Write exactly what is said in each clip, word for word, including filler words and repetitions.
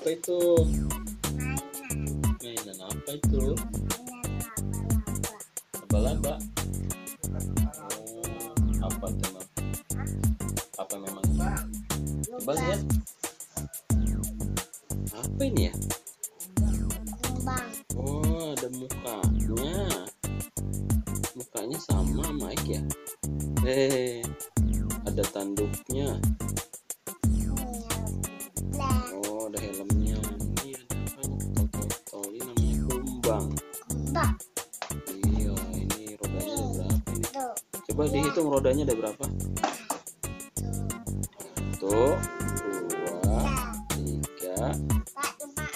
apa itu? Mainan apa itu? Laba-laba. Oh, apa memang? Apa memang? Coba lihat. Apa ini ya? Oh, ada mukanya. Mukanya sama Mike ya? Eh, ada tanduknya. Oh, ada helmnya. Ini ada apa? Tol-tol. Ini namanya kumbang. Iya, ini rodanya ada berapa ini? Coba dihitung rodanya ada berapa? Satu, dua, tiga, empat,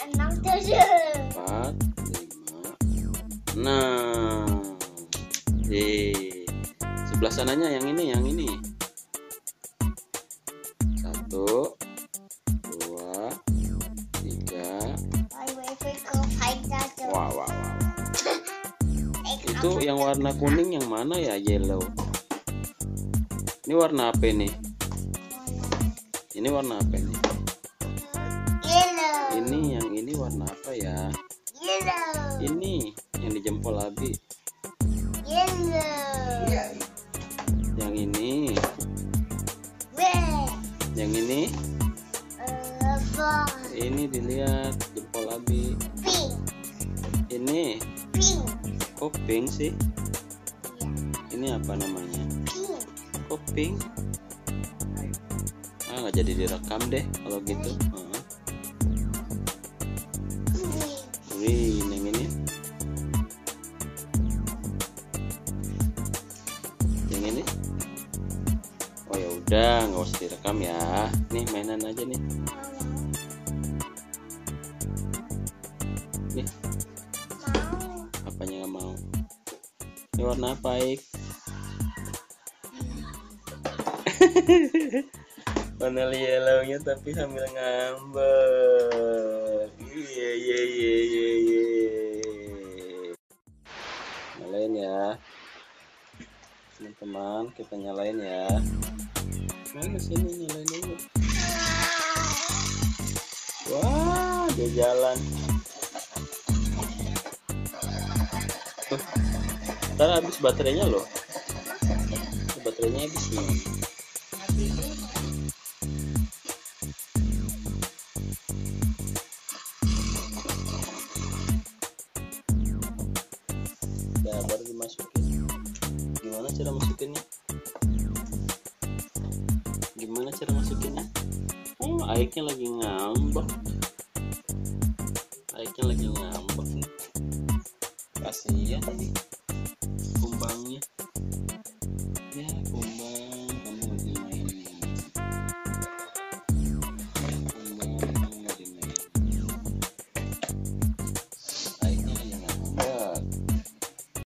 lima, enam. Eh, sebelah sananya yang ini, yang ini. Satu, dua, tiga. Wah, wah, wah. Itu yang warna kuning yang mana ya? Yellow. Ini warna apa ini? Ini warna apa ini? Yellow. Ini yang ini warna apa ya? Yellow. Ini yang di jempol Abi. Yellow. Yang ini. Red. Yang ini. Uh, Ini dilihat jempol Abi. Pink. Ini. Pink. Kok pink sih? Ini apa namanya? Pink. Kok pink? Ah, nggak jadi direkam deh kalau gitu. Uh. Wih, yang ini. Yang ini. Oh ya udah, nggak usah direkam ya. Nih mainan aja nih. Nih. Apanya nggak mau? Ini warna apa, Ik? Warna yellownya tapi sambil ngambek. Iya iya iya iya iya. Nyalain ya, teman-teman, kita nyalain ya. Mana sini nyalain dulu. Wah, dia jalan. Tuh, ntar habis baterainya loh. Baterainya habis nih. Udah, baru dimasukin. Gimana cara masukinnya? Gimana cara masukinnya? Oh, airnya lagi ngambek. Airnya lagi ngambek nih. Kasihan ini.